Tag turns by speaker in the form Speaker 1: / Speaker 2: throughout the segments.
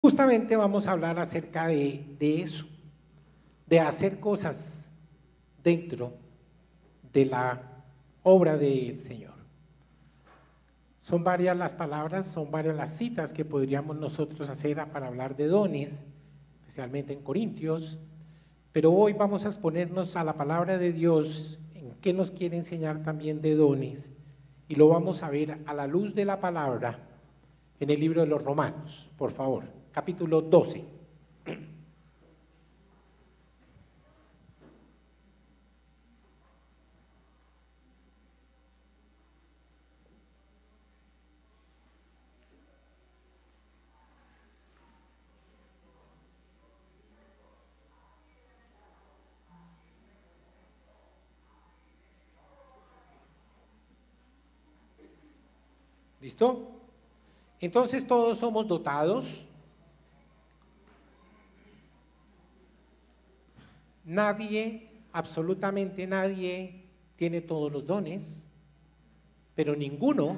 Speaker 1: Justamente vamos a hablar acerca de eso, de hacer cosas dentro de la obra del Señor. Son varias las palabras, son varias las citas que podríamos nosotros hacer para hablar de dones, especialmente en Corintios, pero hoy vamos a exponernos a la palabra de Dios, en qué nos quiere enseñar también de dones, y lo vamos a ver a la luz de la palabra en el libro de los Romanos, por favor, capítulo 12. ¿Listo? Entonces todos somos dotados. Nadie, absolutamente nadie, tiene todos los dones, pero ninguno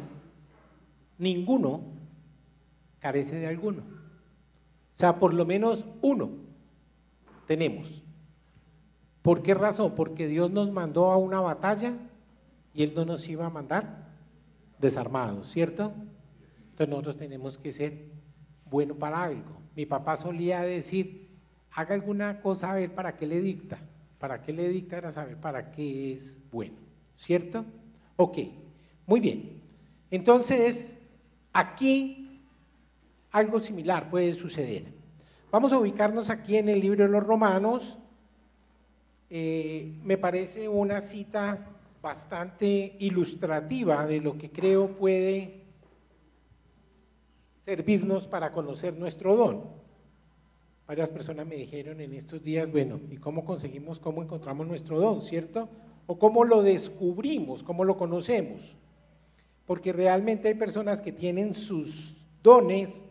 Speaker 1: carece de alguno. O sea, por lo menos uno tenemos. ¿Por qué razón? Porque Dios nos mandó a una batalla y Él no nos iba a mandar desarmados, ¿cierto? Entonces nosotros tenemos que ser buenos para algo. Mi papá solía decir, haga alguna cosa a ver para qué le dicta. ¿Para qué le dicta? Era saber para qué es bueno, ¿cierto? Ok, muy bien. Entonces, aquí algo similar puede suceder. Vamos a ubicarnos aquí en el libro de los Romanos. Me parece una cita bastante ilustrativa de lo que creo puede servirnos para conocer nuestro don. Varias personas me dijeron en estos días, bueno, ¿y cómo conseguimos, cómo encontramos nuestro don, cierto? O cómo lo descubrimos, cómo lo conocemos. Porque realmente hay personas que tienen sus dones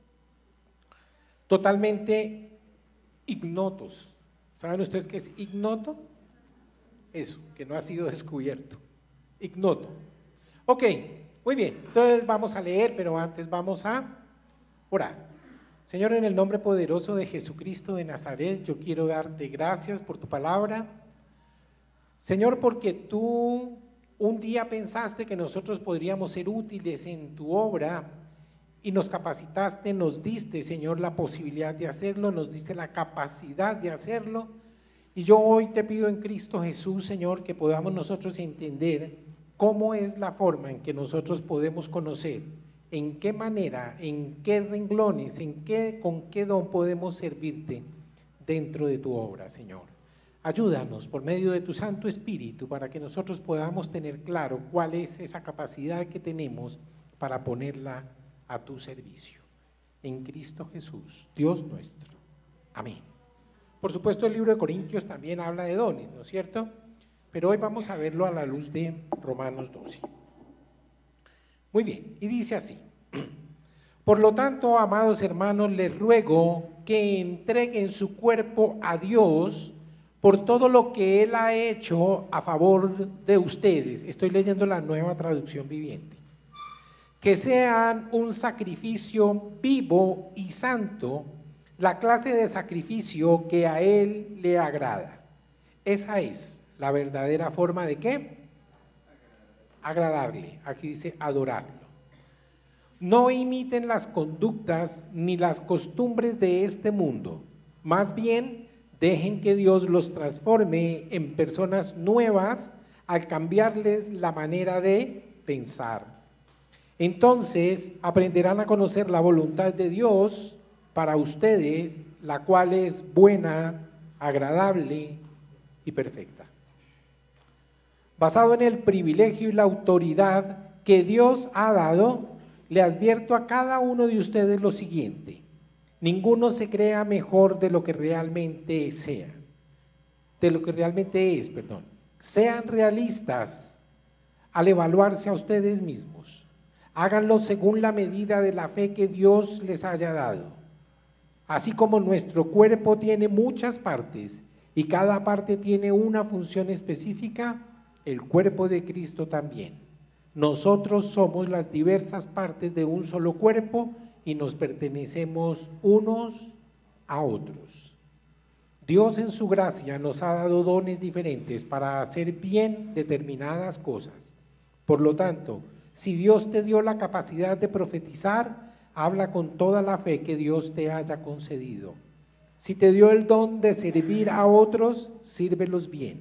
Speaker 1: totalmente ignotos. ¿Saben ustedes qué es ignoto? Eso, que no ha sido descubierto. Ignoto. Ok, muy bien. Entonces vamos a leer, pero antes vamos a orar. Señor, en el nombre poderoso de Jesucristo de Nazaret, yo quiero darte gracias por tu palabra. Señor, porque tú un día pensaste que nosotros podríamos ser útiles en tu obra y nos capacitaste, nos diste, Señor, la posibilidad de hacerlo, nos diste la capacidad de hacerlo. Y yo hoy te pido en Cristo Jesús, Señor, que podamos nosotros entender cómo es la forma en que nosotros podemos conocer, en qué manera, en qué renglones, con qué don podemos servirte dentro de tu obra, Señor. Ayúdanos por medio de tu Santo Espíritu para que nosotros podamos tener claro cuál es esa capacidad que tenemos para ponerla a tu servicio. En Cristo Jesús, Dios nuestro. Amén. Por supuesto, el libro de Corintios también habla de dones, ¿no es cierto? Pero hoy vamos a verlo a la luz de Romanos 12. Muy bien, y dice así: por lo tanto, amados hermanos, les ruego que entreguen su cuerpo a Dios por todo lo que Él ha hecho a favor de ustedes. Estoy leyendo la Nueva Traducción Viviente. Que sean un sacrificio vivo y santo, la clase de sacrificio que a Él le agrada. Esa es la verdadera forma de ¿qué? Agradarle. Aquí dice adorarlo. No imiten las conductas ni las costumbres de este mundo. Más bien, dejen que Dios los transforme en personas nuevas al cambiarles la manera de pensar. Entonces aprenderán a conocer la voluntad de Dios para ustedes, la cual es buena, agradable y perfecta. Basado en el privilegio y la autoridad que Dios ha dado, le advierto a cada uno de ustedes lo siguiente: ninguno se crea mejor de lo que realmente sea, de lo que realmente es, perdón. Sean realistas al evaluarse a ustedes mismos. Háganlo según la medida de la fe que Dios les haya dado. Así como nuestro cuerpo tiene muchas partes y cada parte tiene una función específica, el cuerpo de Cristo también. Nosotros somos las diversas partes de un solo cuerpo y nos pertenecemos unos a otros. Dios en su gracia nos ha dado dones diferentes para hacer bien determinadas cosas. Por lo tanto, si Dios te dio la capacidad de profetizar, habla con toda la fe que Dios te haya concedido. Si te dio el don de servir a otros, sírvelos bien.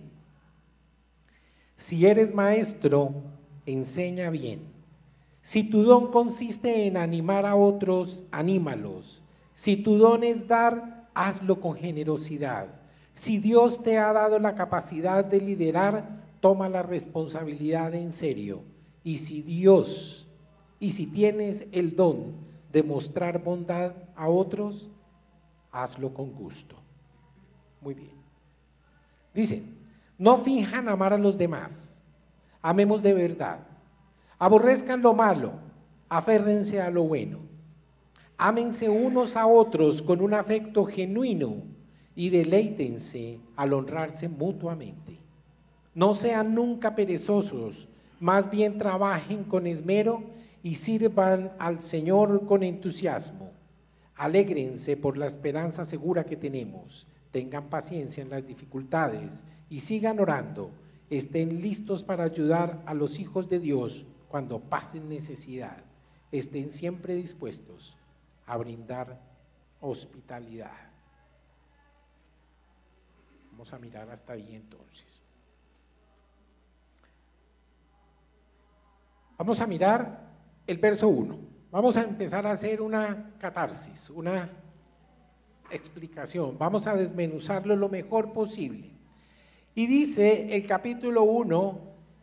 Speaker 1: Si eres maestro, enseña bien. Si tu don consiste en animar a otros, anímalos. Si tu don es dar, hazlo con generosidad. Si Dios te ha dado la capacidad de liderar, toma la responsabilidad en serio. Y si tienes el don de mostrar bondad a otros, hazlo con gusto. Muy bien. Dice, no finjan amar a los demás, amemos de verdad. Aborrezcan lo malo, aférrense a lo bueno. Ámense unos a otros con un afecto genuino y deleítense al honrarse mutuamente. No sean nunca perezosos, más bien trabajen con esmero y sirvan al Señor con entusiasmo. Alégrense por la esperanza segura que tenemos, tengan paciencia en las dificultades y sigan orando. Estén listos para ayudar a los hijos de Dios cuando pasen necesidad. Estén siempre dispuestos a brindar hospitalidad. Vamos a mirar hasta ahí entonces. Vamos a mirar el verso 1. Vamos a empezar a hacer una catarsis, una explicación. Vamos a desmenuzarlo lo mejor posible. Y dice el capítulo 1,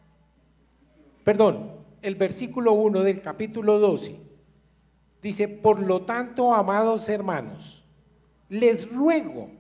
Speaker 1: el versículo 1 del capítulo 12. Dice, por lo tanto, amados hermanos, les ruego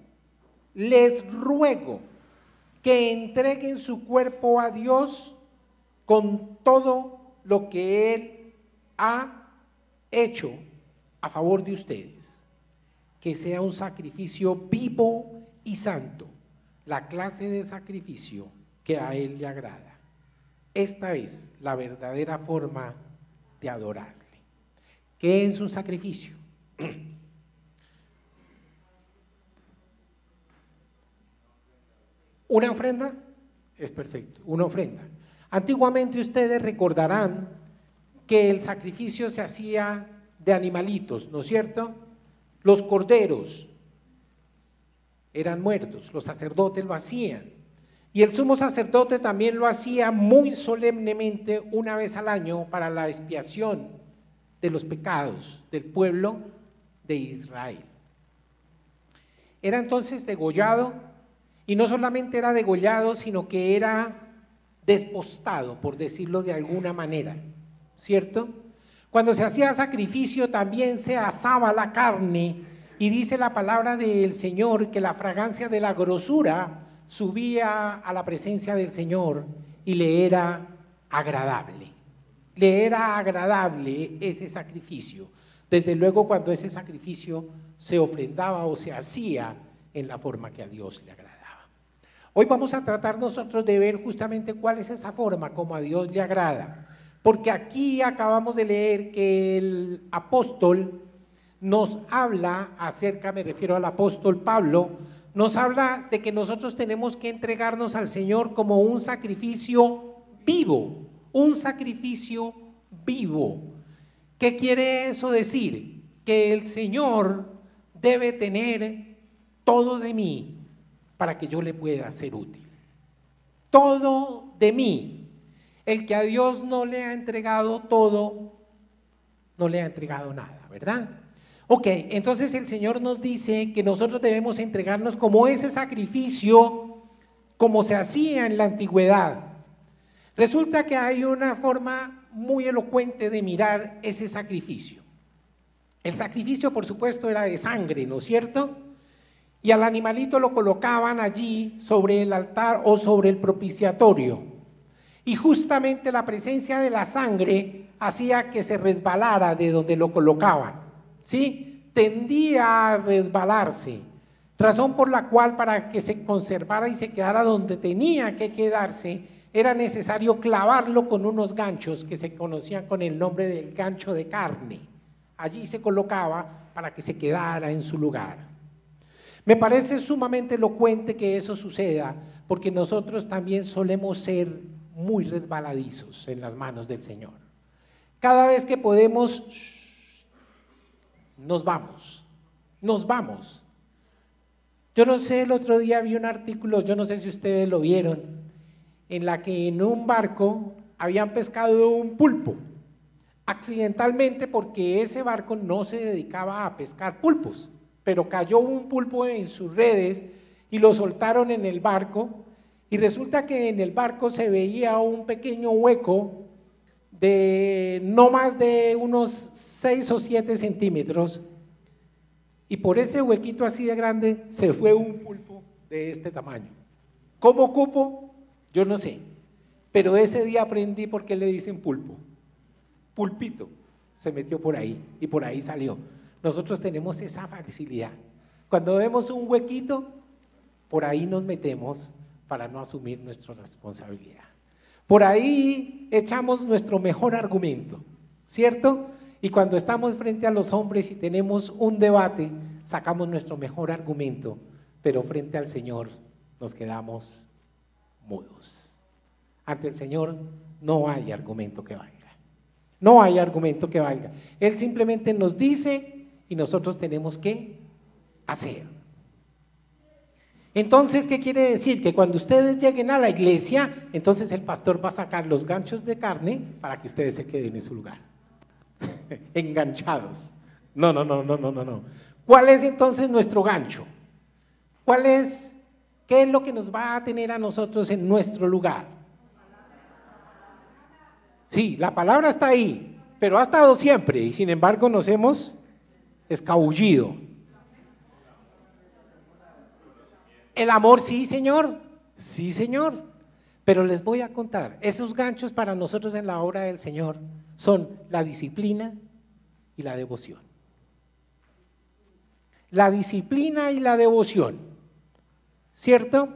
Speaker 1: que entreguen su cuerpo a Dios con todo lo que Él ha hecho a favor de ustedes, que sea un sacrificio vivo y santo, la clase de sacrificio que a Él le agrada. Esta es la verdadera forma de adorarle. ¿Qué es un sacrificio? ¿Una ofrenda? Es perfecto, una ofrenda. Antiguamente ustedes recordarán que el sacrificio se hacía de animalitos, ¿no es cierto? Los corderos eran muertos, los sacerdotes lo hacían. Y el sumo sacerdote también lo hacía muy solemnemente una vez al año para la expiación de los pecados del pueblo de Israel. Era entonces degollado, y no solamente era degollado, sino que era despostado, por decirlo de alguna manera, ¿cierto? Cuando se hacía sacrificio también se asaba la carne, y dice la palabra del Señor que la fragancia de la grosura subía a la presencia del Señor y le era agradable. Le era agradable ese sacrificio. Desde luego cuando ese sacrificio se ofrendaba o se hacía en la forma que a Dios le agradaba. Hoy vamos a tratar nosotros de ver justamente cuál es esa forma como a Dios le agrada. Porque aquí acabamos de leer que el apóstol nos habla acerca, me refiero al apóstol Pablo, nos habla de que nosotros tenemos que entregarnos al Señor como un sacrificio vivo, un sacrificio vivo. ¿Qué quiere eso decir? Que el Señor debe tener todo de mí para que yo le pueda ser útil. Todo de mí. El que a Dios no le ha entregado todo, no le ha entregado nada, ¿verdad? Ok, entonces el Señor nos dice que nosotros debemos entregarnos como ese sacrificio, como se hacía en la antigüedad. Resulta que hay una forma muy elocuente de mirar ese sacrificio. El sacrificio, por supuesto, era de sangre, ¿no es cierto? Y al animalito lo colocaban allí sobre el altar o sobre el propiciatorio. Y justamente la presencia de la sangre hacía que se resbalara de donde lo colocaban, ¿sí? Tendía a resbalarse, razón por la cual para que se conservara y se quedara donde tenía que quedarse, era necesario clavarlo con unos ganchos que se conocían con el nombre del gancho de carne. allí se colocaba para que se quedara en su lugar. Me parece sumamente elocuente que eso suceda, porque nosotros también solemos ser muy resbaladizos en las manos del Señor. Cada vez que podemos, nos vamos. Yo no sé, el otro día vi un artículo, yo no sé si ustedes lo vieron, en la que en un barco habían pescado un pulpo, accidentalmente, porque ese barco no se dedicaba a pescar pulpos, pero cayó un pulpo en sus redes y lo soltaron en el barco, y resulta que en el barco se veía un pequeño hueco de no más de unos 6 o 7 centímetros, y por ese huequito así de grande se fue un pulpo de este tamaño. ¿Cómo cupo? Yo no sé, pero ese día aprendí por qué le dicen pulpo. Pulpito se metió por ahí y por ahí salió. Nosotros tenemos esa facilidad. Cuando vemos un huequito, por ahí nos metemos para no asumir nuestra responsabilidad. Por ahí echamos nuestro mejor argumento, ¿cierto? Y cuando estamos frente a los hombres y tenemos un debate, sacamos nuestro mejor argumento, pero frente al Señor nos quedamos mudos. Ante el Señor no hay argumento que valga. No hay argumento que valga. Él simplemente nos dice y nosotros tenemos que hacer. Entonces, ¿qué quiere decir? Que cuando ustedes lleguen a la iglesia, entonces el pastor va a sacar los ganchos de carne para que ustedes se queden en su lugar. Enganchados. No. ¿Cuál es entonces nuestro gancho? ¿Qué es lo que nos va a tener a nosotros en nuestro lugar? Sí, la palabra está ahí, pero ha estado siempre y sin embargo nos hemos escabullido. El amor, sí, Señor, pero les voy a contar, esos ganchos para nosotros en la obra del Señor son la disciplina y la devoción. La disciplina y la devoción, ¿cierto?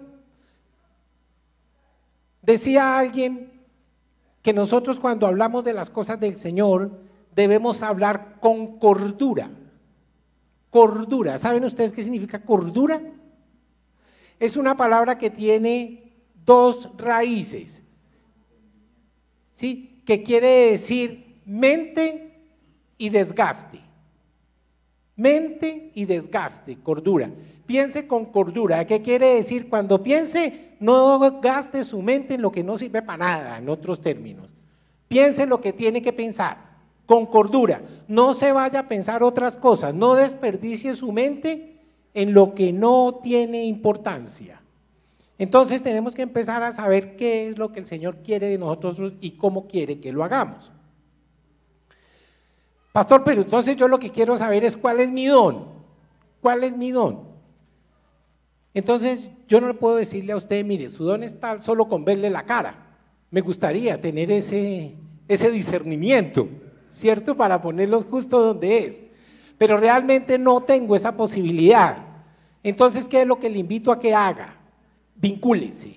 Speaker 1: Decía alguien que nosotros cuando hablamos de las cosas del Señor debemos hablar con cordura. Cordura, ¿saben ustedes qué significa cordura? Es una palabra que tiene 2 raíces, ¿sí? Que quiere decir mente y desgaste. Mente y desgaste, cordura. Piense con cordura. ¿Qué quiere decir? Cuando piense, no gaste su mente en lo que no sirve para nada, en otros términos. Piense lo que tiene que pensar, con cordura. No se vaya a pensar otras cosas, no desperdicie su mente en lo que no tiene importancia. Entonces tenemos que empezar a saber qué es lo que el Señor quiere de nosotros y cómo quiere que lo hagamos. Pastor, pero entonces yo lo que quiero saber es cuál es mi don. ¿Cuál es mi don? Entonces yo no le puedo decirle a usted, mire, su don está solo con verle la cara. Me gustaría tener ese discernimiento, ¿cierto? Para ponerlos justo donde es. Pero realmente no tengo esa posibilidad. Entonces, ¿qué es lo que le invito a que haga? Vincúlese.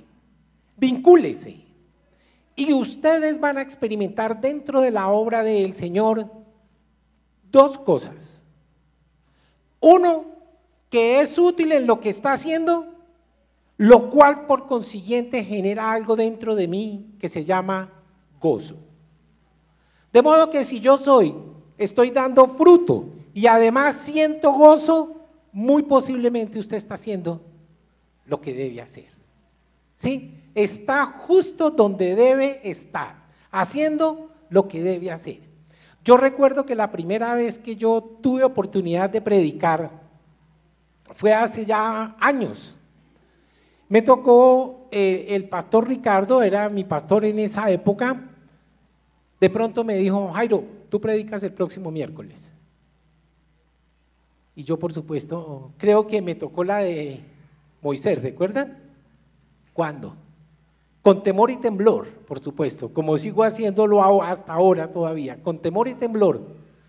Speaker 1: Y ustedes van a experimentar dentro de la obra del Señor 2 cosas. Uno, que es útil en lo que está haciendo, lo cual por consiguiente genera algo dentro de mí que se llama gozo. De modo que si yo estoy dando fruto y además siento gozo, muy posiblemente usted está haciendo lo que debe hacer. ¿Sí? Está justo donde debe estar, haciendo lo que debe hacer. Yo recuerdo que la primera vez que yo tuve oportunidad de predicar fue hace ya años. Me tocó, el pastor Ricardo, era mi pastor en esa época, de pronto me dijo, Jairo, tú predicas el próximo miércoles. Y yo, por supuesto, creo que me tocó la de Moisés, ¿recuerdan? ¿Cuándo? Con temor y temblor, por supuesto, como sigo haciéndolo hasta ahora todavía, con temor y temblor.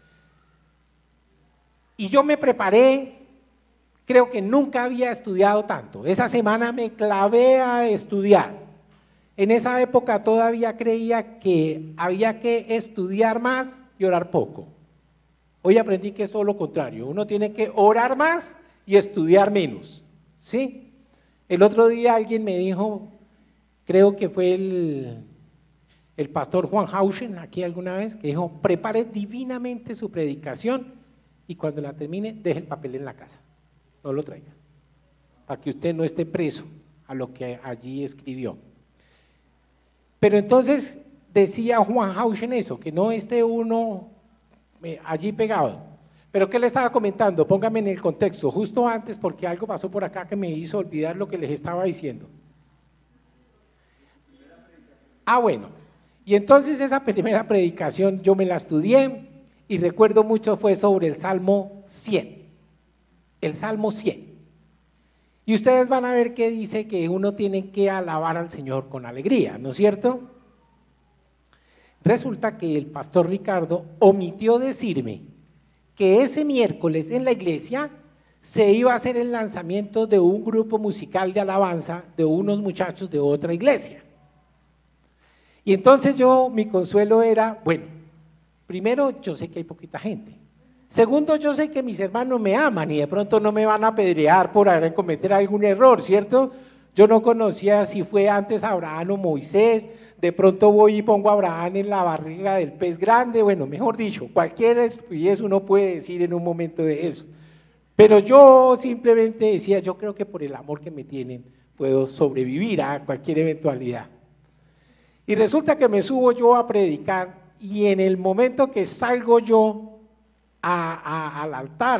Speaker 1: Y yo me preparé, creo que nunca había estudiado tanto. Esa semana me clavé a estudiar. En esa época todavía creía que había que estudiar más y orar poco. Hoy aprendí que es todo lo contrario, uno tiene que orar más y estudiar menos, ¿sí? El otro día alguien me dijo, creo que fue el pastor Juan Hauschen, aquí alguna vez, que dijo, prepare divinamente su predicación y cuando la termine, deje el papel en la casa, no lo traiga, para que usted no esté preso a lo que allí escribió. Pero entonces decía Juan Hauschen eso, que no esté uno allí pegado. Pero ¿qué le estaba comentando? Póngame en el contexto, justo antes, porque algo pasó por acá que me hizo olvidar lo que les estaba diciendo. Ah, bueno, y entonces esa primera predicación yo me la estudié y recuerdo mucho fue sobre el Salmo 100, el Salmo 100. Y ustedes van a ver que dice que uno tiene que alabar al Señor con alegría, ¿no es cierto? Resulta que el pastor Ricardo omitió decirme que ese miércoles en la iglesia se iba a hacer el lanzamiento de un grupo musical de alabanza de unos muchachos de otra iglesia. Y entonces mi consuelo era, bueno, primero yo sé que hay poquita gente. Segundo, yo sé que mis hermanos me aman y de pronto no me van a apedrear por haber cometer algún error, ¿cierto? Yo no conocía si fue antes Abraham o Moisés, de pronto voy y pongo a Abraham en la barriga del pez grande, bueno, mejor dicho, cualquier estupidez uno puede decir en un momento de eso. Pero yo simplemente decía, yo creo que por el amor que me tienen puedo sobrevivir a cualquier eventualidad. Y resulta que me subo yo a predicar y en el momento que salgo yo al altar,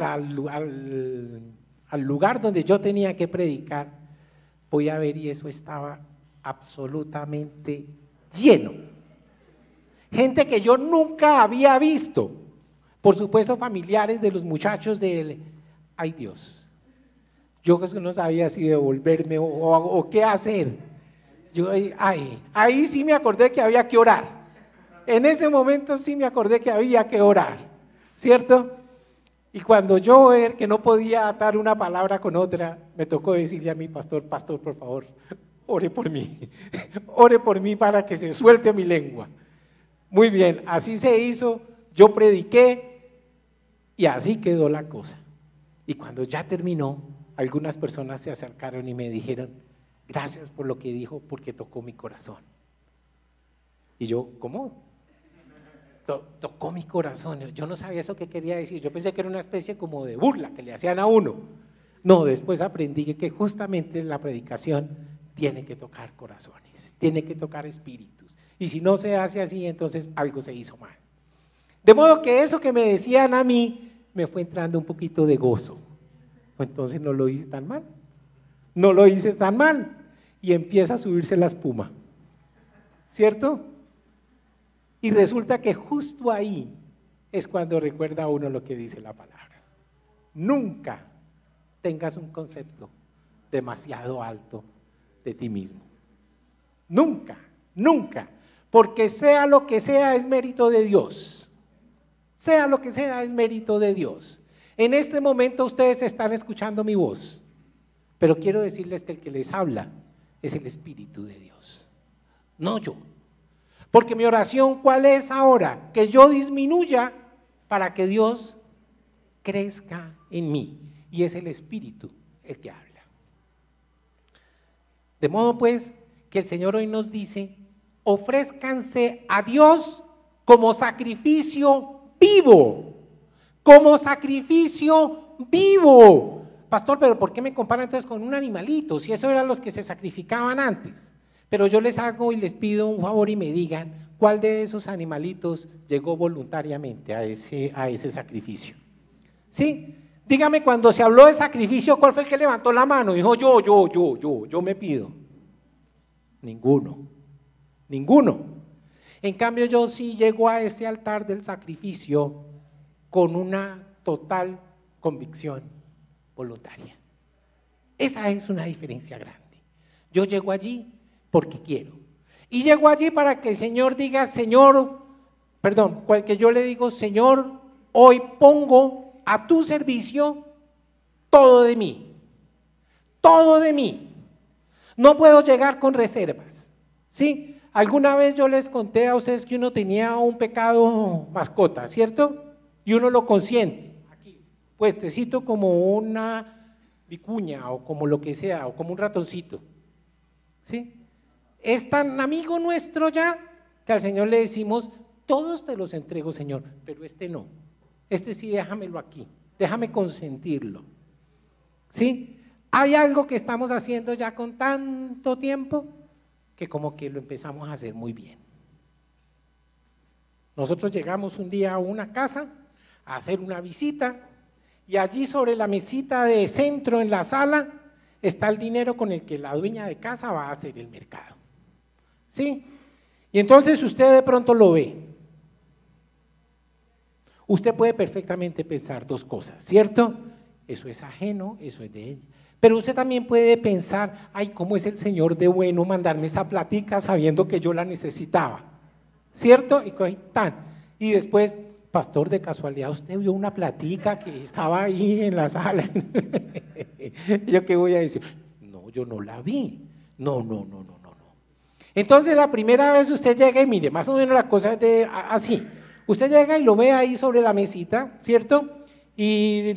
Speaker 1: al lugar donde yo tenía que predicar, voy a ver y eso estaba absolutamente lleno. Gente que yo nunca había visto, por supuesto familiares de los muchachos del… ¡Ay Dios! Yo no sabía si devolverme o qué hacer. Ahí sí me acordé que había que orar. En ese momento sí me acordé que había que orar, ¿cierto? Y cuando yo ver que no podía atar una palabra con otra, me tocó decirle a mi pastor, pastor, por favor, ore por mí para que se suelte mi lengua. Muy bien, así se hizo, yo prediqué y así quedó la cosa. Y cuando ya terminó, algunas personas se acercaron y me dijeron, gracias por lo que dijo, porque tocó mi corazón. Y yo, ¿cómo? Tocó mi corazón, yo no sabía eso que quería decir, yo pensé que era una especie como de burla que le hacían a uno. No, después aprendí que justamente la predicación tiene que tocar corazones, tiene que tocar espíritus, y si no se hace así, entonces algo se hizo mal. De modo que eso que me decían a mí, me fue entrando un poquito de gozo, entonces no lo hice tan mal, no lo hice tan mal, y empieza a subirse la espuma, ¿cierto? Y resulta que justo ahí es cuando recuerda a uno lo que dice la palabra. Nunca tengas un concepto demasiado alto de ti mismo. Nunca, nunca. Porque sea lo que sea es mérito de Dios. Sea lo que sea es mérito de Dios. En este momento ustedes están escuchando mi voz, pero quiero decirles que el que les habla es el Espíritu de Dios, no yo. Porque mi oración, ¿cuál es ahora? Que yo disminuya para que Dios crezca en mí. Y es el Espíritu el que habla. De modo pues que el Señor hoy nos dice, ofrézcanse a Dios como sacrificio vivo. Como sacrificio vivo. Pastor, pero ¿por qué me compara entonces con un animalito? Si eso eran los que se sacrificaban antes. Pero yo les hago y les pido un favor y me digan cuál de esos animalitos llegó voluntariamente a ese sacrificio. ¿Sí? Dígame, cuando se habló de sacrificio, ¿cuál fue el que levantó la mano? Dijo yo me pido. Ninguno. En cambio yo sí llego a ese altar del sacrificio con una total convicción voluntaria. Esa es una diferencia grande. Yo llego allí porque quiero. Y llego allí para que el Señor diga, que yo le digo, Señor, hoy pongo a tu servicio todo de mí. Todo de mí. No puedo llegar con reservas. ¿Sí? Alguna vez yo les conté a ustedes que uno tenía un pecado mascota, ¿cierto? y uno lo consiente, aquí, puestecito como una vicuña o como lo que sea, o como un ratoncito, ¿sí? Es tan amigo nuestro ya que al Señor le decimos, todos te los entrego, Señor, pero este no, este sí déjamelo aquí, déjame consentirlo, ¿sí? Hay algo que estamos haciendo ya con tanto tiempo que como que lo empezamos a hacer muy bien. Nosotros llegamos un día a una casa a hacer una visita y allí sobre la mesita de centro en la sala está el dinero con el que la dueña de casa va a hacer el mercado, ¿sí? Y entonces usted de pronto lo ve. Usted puede perfectamente pensar dos cosas, ¿cierto? Eso es ajeno, eso es de ella. Pero usted también puede pensar, ay, ¿cómo es el Señor de bueno mandarme esa platica sabiendo que yo la necesitaba? ¿Cierto? Y después, pastor, de casualidad, usted vio una platica que estaba ahí en la sala. ¿Yo qué voy a decir? No, yo no la vi. No. Entonces la primera vez usted llega y mire, más o menos la cosa es así. Usted llega y lo ve ahí sobre la mesita, ¿cierto? Y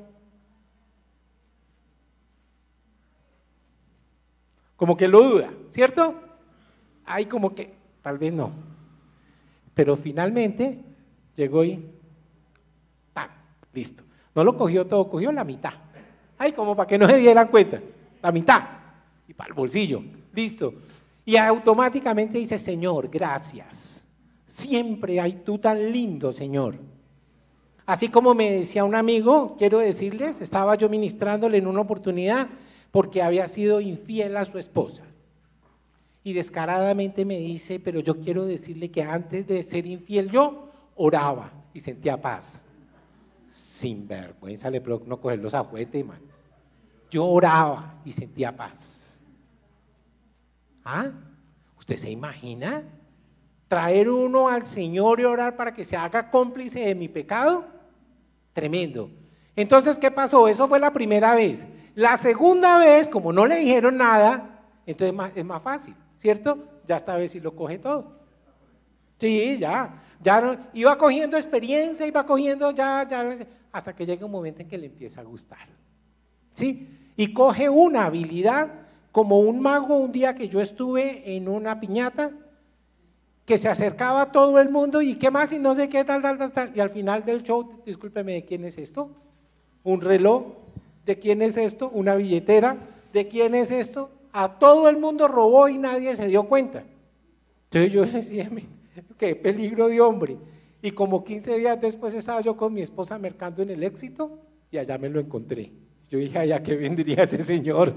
Speaker 1: como que lo duda, ¿cierto? Ahí como que, tal vez no. Pero finalmente llegó y ¡pam! Listo. No lo cogió todo, cogió la mitad. Ay, como para que no se dieran cuenta, la mitad. Y para el bolsillo, listo. Y automáticamente dice, Señor, gracias. Siempre hay tú tan lindo, Señor. Así como me decía un amigo, quiero decirles, estaba yo ministrándole en una oportunidad porque había sido infiel a su esposa. Y descaradamente me dice, pero yo quiero decirle que antes de ser infiel yo oraba y sentía paz. Sin vergüenza le provoca no coger los ajuetes, man. Yo oraba y sentía paz. ¿Ah? ¿Usted se imagina traer uno al Señor y orar para que se haga cómplice de mi pecado? Tremendo. Entonces, ¿qué pasó? Eso fue la primera vez. La segunda vez, como no le dijeron nada, entonces es más fácil, ¿cierto? Ya esta vez sí lo coge todo. Sí, ya iba cogiendo experiencia, iba cogiendo hasta que llega un momento en que le empieza a gustar, ¿sí? Y coge una habilidad, como un mago un día que yo estuve en una piñata, que se acercaba a todo el mundo y qué más y no sé qué, tal, y al final del show, discúlpeme, ¿de quién es esto? Un reloj, ¿de quién es esto? Una billetera, ¿de quién es esto? A todo el mundo robó y nadie se dio cuenta. Entonces yo decía, qué peligro de hombre. Y como 15 días después estaba yo con mi esposa mercando en el Éxito y allá me lo encontré. Yo dije, allá que vendría ese señor.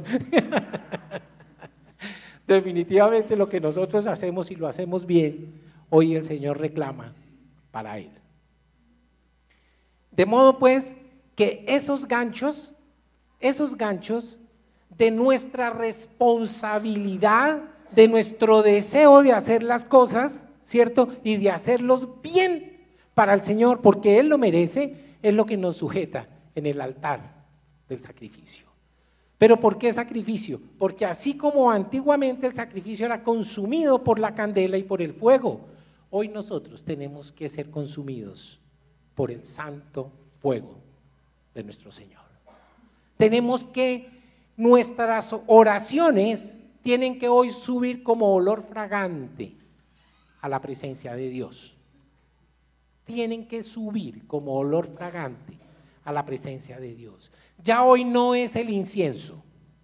Speaker 1: Definitivamente lo que nosotros hacemos y lo hacemos bien, hoy el Señor reclama para Él. De modo pues que esos ganchos de nuestra responsabilidad, de nuestro deseo de hacer las cosas, ¿cierto? Y de hacerlos bien para el Señor, porque Él lo merece, es lo que nos sujeta en el altar del sacrificio. ¿Pero por qué sacrificio? Porque así como antiguamente el sacrificio era consumido por la candela y por el fuego, hoy nosotros tenemos que ser consumidos por el santo fuego de nuestro Señor. Tenemos que, nuestras oraciones tienen que hoy subir como olor fragante a la presencia de Dios. Tienen que subir como olor fragante a la presencia de Dios. Ya hoy no es el incienso,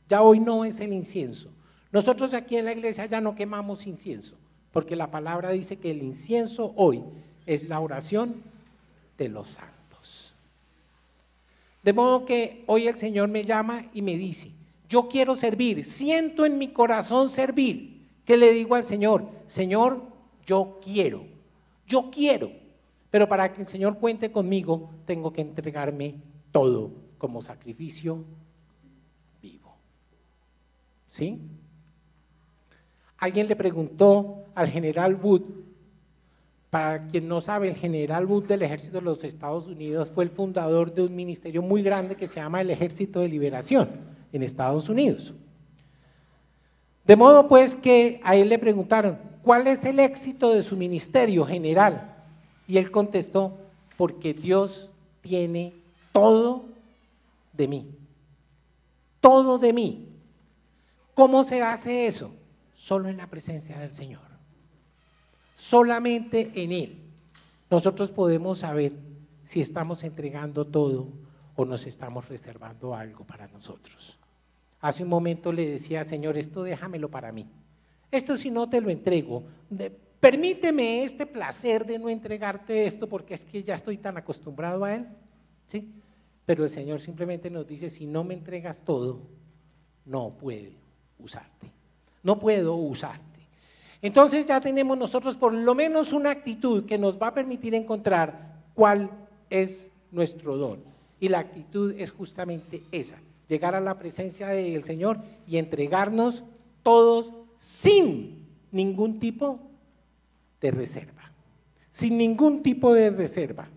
Speaker 1: Nosotros aquí en la iglesia ya no quemamos incienso, porque la palabra dice que el incienso hoy es la oración de los santos. De modo que hoy el Señor me llama y me dice, yo quiero servir, siento en mi corazón servir. ¿Qué le digo al Señor? Señor, yo quiero, pero para que el Señor cuente conmigo, tengo que entregarme todo como sacrificio vivo. ¿Sí? Alguien le preguntó al general Wood, para quien no sabe, el general Wood del Ejército de los Estados Unidos fue el fundador de un ministerio muy grande que se llama el Ejército de Liberación en Estados Unidos. De modo pues que a él le preguntaron, ¿cuál es el éxito de su ministerio, general? Y él contestó, porque Dios tiene todo de mí. Todo de mí. ¿Cómo se hace eso? Solo en la presencia del Señor. Solamente en Él nosotros podemos saber si estamos entregando todo o nos estamos reservando algo para nosotros. Hace un momento le decía, Señor, esto déjamelo para mí. Esto si no te lo entrego, permíteme este placer de no entregarte esto porque es que ya estoy tan acostumbrado a Él, ¿sí? Pero el Señor simplemente nos dice, si no me entregas todo, no puedo usarte, no puedo usarte. Entonces ya tenemos nosotros por lo menos una actitud que nos va a permitir encontrar cuál es nuestro don. Y la actitud es justamente esa, llegar a la presencia del Señor y entregarnos todos sin ningún tipo de reserva, sin ningún tipo de reserva.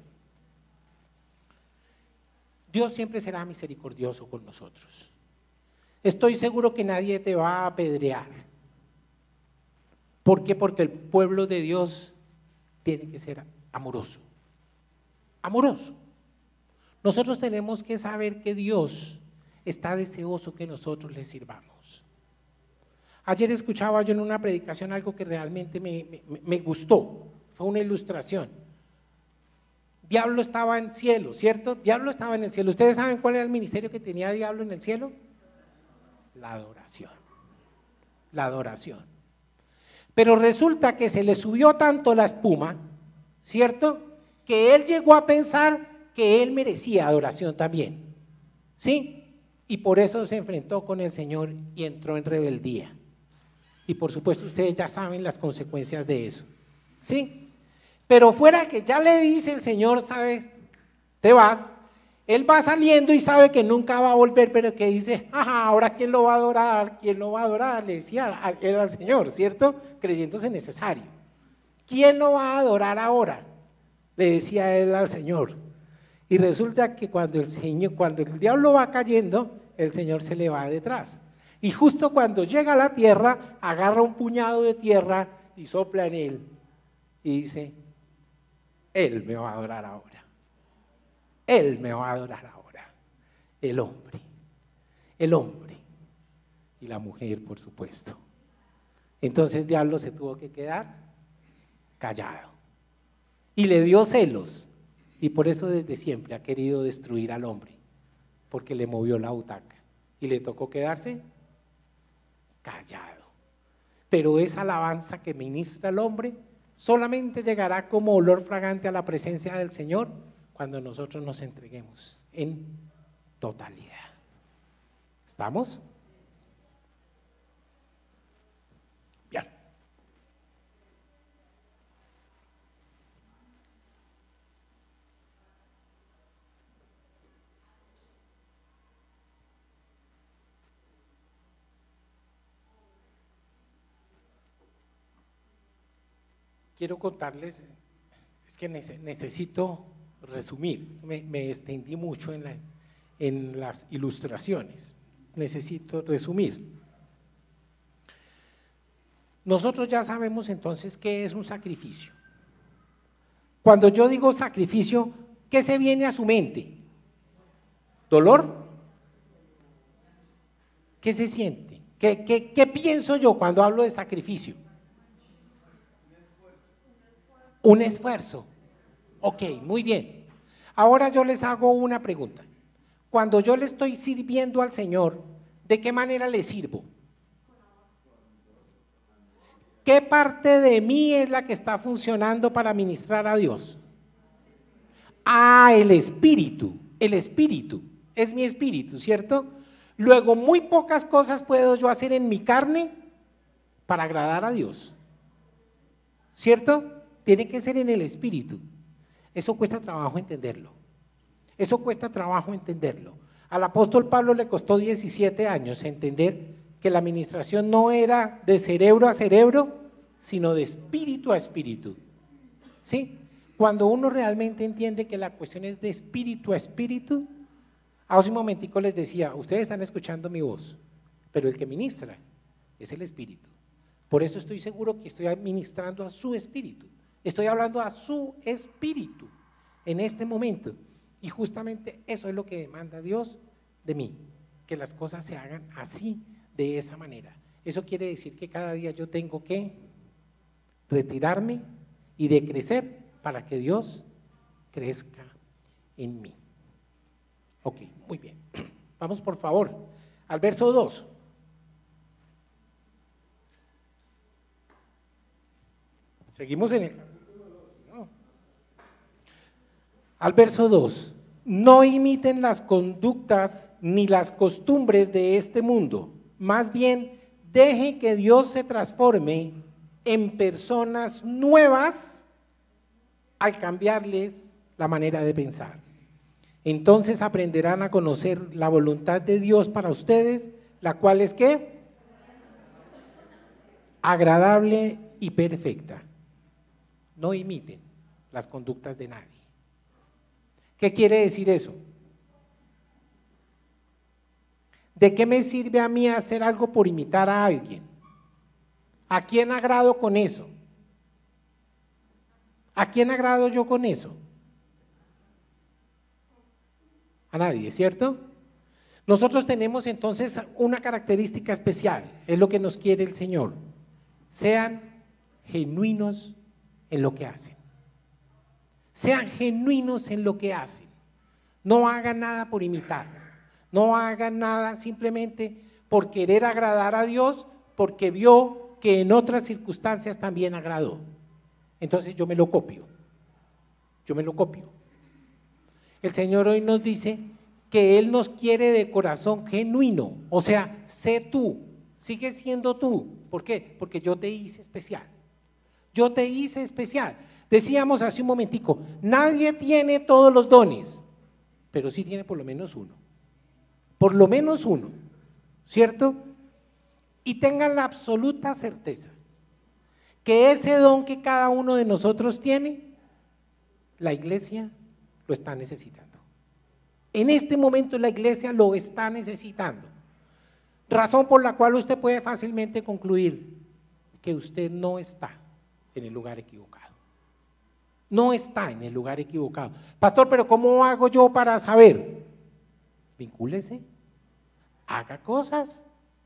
Speaker 1: Dios siempre será misericordioso con nosotros. Estoy seguro que nadie te va a apedrear. ¿Por qué? Porque el pueblo de Dios tiene que ser amoroso. Amoroso. Nosotros tenemos que saber que Dios está deseoso que nosotros le sirvamos. Ayer escuchaba yo en una predicación algo que realmente me gustó, fue una ilustración. Diablo estaba en el cielo, ¿cierto? Diablo estaba en el cielo. ¿Ustedes saben cuál era el ministerio que tenía Diablo en el cielo? La adoración. La adoración. Pero resulta que se le subió tanto la espuma, ¿cierto? Que él llegó a pensar que él merecía adoración también, ¿sí? Y por eso se enfrentó con el Señor y entró en rebeldía. Y por supuesto ustedes ya saben las consecuencias de eso, ¿sí? Pero fuera que ya le dice el Señor, ¿sabes? Te vas, él va saliendo y sabe que nunca va a volver, pero que dice, ajá, ahora ¿quién lo va a adorar? ¿Quién lo va a adorar? Le decía él al Señor, ¿cierto? Creyéndose necesario. ¿Quién lo va a adorar ahora? Le decía él al Señor. Y resulta que cuando el diablo va cayendo, el Señor se le va detrás. Y justo cuando llega a la tierra, agarra un puñado de tierra y sopla en él. Y dice, Él me va a adorar ahora. Él me va a adorar ahora. El hombre. El hombre. Y la mujer, por supuesto. Entonces diablo se tuvo que quedar callado. Y le dio celos. Y por eso desde siempre ha querido destruir al hombre. Porque le movió la butaca. Y le tocó quedarse callado. Pero esa alabanza que ministra el hombre solamente llegará como olor fragante a la presencia del Señor cuando nosotros nos entreguemos en totalidad. ¿Estamos? Bien. Quiero contarles, es que necesito resumir, me extendí mucho en las ilustraciones, necesito resumir. Nosotros ya sabemos entonces qué es un sacrificio. Cuando yo digo sacrificio, ¿qué se viene a su mente? ¿Dolor? ¿Qué se siente? ¿Qué pienso yo cuando hablo de sacrificio? Un esfuerzo. Ok, muy bien. Ahora yo les hago una pregunta. Cuando yo le estoy sirviendo al Señor, ¿de qué manera le sirvo? ¿Qué parte de mí es la que está funcionando para ministrar a Dios? Ah, el espíritu es mi espíritu, ¿cierto? Luego, muy pocas cosas puedo yo hacer en mi carne para agradar a Dios, ¿cierto? Tiene que ser en el espíritu. Eso cuesta trabajo entenderlo. Eso cuesta trabajo entenderlo. Al apóstol Pablo le costó 17 años entender que la administración no era de cerebro a cerebro, sino de espíritu a espíritu. ¿Sí? Cuando uno realmente entiende que la cuestión es de espíritu a espíritu, hace un momentico les decía, ustedes están escuchando mi voz, pero el que ministra es el espíritu. Por eso estoy seguro que estoy administrando a su espíritu. Estoy hablando a su espíritu. en este momento. Y justamente eso es lo que demanda Dios de mí, que las cosas se hagan así, de esa manera. Eso quiere decir que cada día yo tengo que retirarme y decrecer para que Dios crezca en mí. Ok, muy bien. Vamos por favor al verso 2. Seguimos en el capítulo 2, ¿no? Al verso 2. No imiten las conductas ni las costumbres de este mundo, más bien deje que Dios se transforme en personas nuevas al cambiarles la manera de pensar. Entonces aprenderán a conocer la voluntad de Dios para ustedes, la cual es ¿qué? Agradable y perfecta. No imiten las conductas de nadie. ¿Qué quiere decir eso? ¿De qué me sirve a mí hacer algo por imitar a alguien? ¿A quién agrado con eso? ¿A quién agrado yo con eso? A nadie, ¿cierto? Nosotros tenemos entonces una característica especial, es lo que nos quiere el Señor. Sean genuinos en lo que hacen. Sean genuinos en lo que hacen. No hagan nada por imitar. No hagan nada simplemente por querer agradar a Dios, porque vio que en otras circunstancias también agradó. Entonces yo me lo copio. Yo me lo copio. El Señor hoy nos dice que Él nos quiere de corazón genuino. O sea, sé tú, sigue siendo tú. ¿Por qué? Porque yo te hice especial. Yo te hice especial. Decíamos hace un momentico, nadie tiene todos los dones, pero sí tiene por lo menos uno. Por lo menos uno, ¿cierto? Y tengan la absoluta certeza que ese don que cada uno de nosotros tiene, la iglesia lo está necesitando. En este momento la iglesia lo está necesitando. Razón por la cual usted puede fácilmente concluir que usted no está en el lugar equivocado. No está en el lugar equivocado. Pastor, pero ¿cómo hago yo para saber? Vincúlese, haga cosas.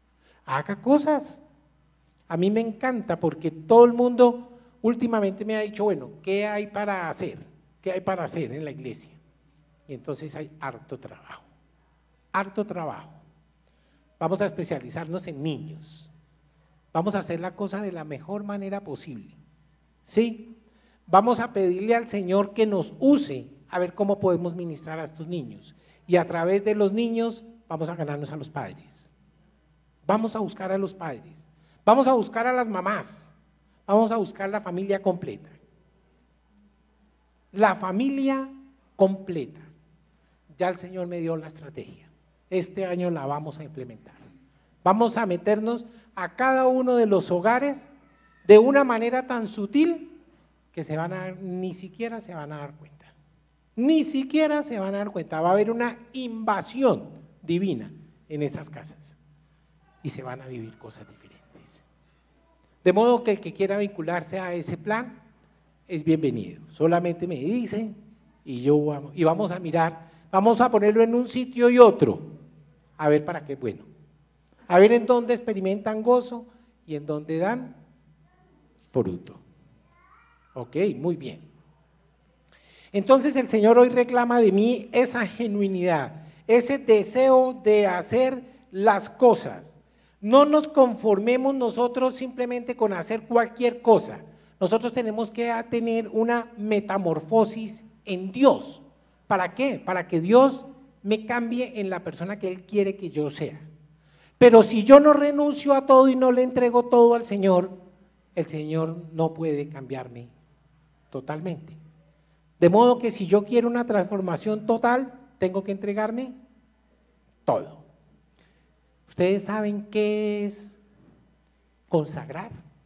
Speaker 1: A mí me encanta porque todo el mundo últimamente me ha dicho, bueno, ¿qué hay para hacer? ¿Qué hay para hacer en la iglesia? Y entonces hay harto trabajo, harto trabajo. Vamos a especializarnos en niños. Vamos a hacer la cosa de la mejor manera posible. ¿Sí? Vamos a pedirle al Señor que nos use a ver cómo podemos ministrar a estos niños. Y a través de los niños vamos a ganarnos a los padres. Vamos a buscar a los padres. Vamos a buscar a las mamás. Vamos a buscar la familia completa. La familia completa. Ya el Señor me dio la estrategia. Este año la vamos a implementar. Vamos a meternos a cada uno de los hogares de una manera tan sutil que ni siquiera se van a dar cuenta. Ni siquiera se van a dar cuenta. Va a haber una invasión divina en esas casas y se van a vivir cosas diferentes. De modo que el que quiera vincularse a ese plan es bienvenido. Solamente me dice y vamos a mirar, vamos a ponerlo en un sitio y otro, a ver para qué es bueno. A ver en dónde experimentan gozo y en dónde dan fruto. Ok, muy bien. Entonces el Señor hoy reclama de mí esa genuinidad, ese deseo de hacer las cosas. No nos conformemos nosotros simplemente con hacer cualquier cosa. Nosotros tenemos que tener una metamorfosis en Dios. ¿Para qué? Para que Dios me cambie en la persona que Él quiere que yo sea. Pero si yo no renuncio a todo y no le entrego todo al Señor, el Señor no puede cambiarme totalmente. De modo que si yo quiero una transformación total, tengo que entregarme todo. ¿Ustedes saben qué es consagrar?